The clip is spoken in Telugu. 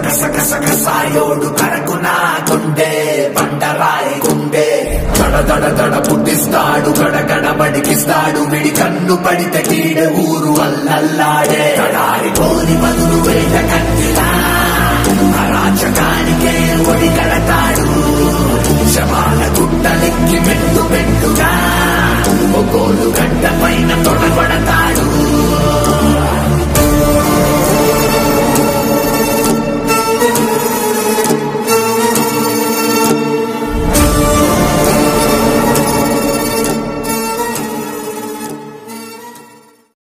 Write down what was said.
సాయోడు కరకు నా గుండె బండరాయి గుండె దడ దడ దడ పుట్టిస్తాడు గడగడ బడికిస్తాడు విడి కన్ను పడితే కీడే ఊరు అల్లల్లాడే కడారి కోరి బదులు వేట కట్టినా అరాచకానికే ఒడి కడతా